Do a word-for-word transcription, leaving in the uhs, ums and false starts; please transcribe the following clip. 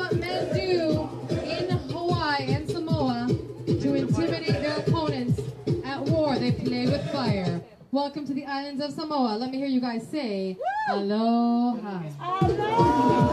what men do in Hawaii and Samoa to intimidate their opponents at war. They play with fire. Welcome to the islands of Samoa. Let me hear you guys say, aloha. Aloha.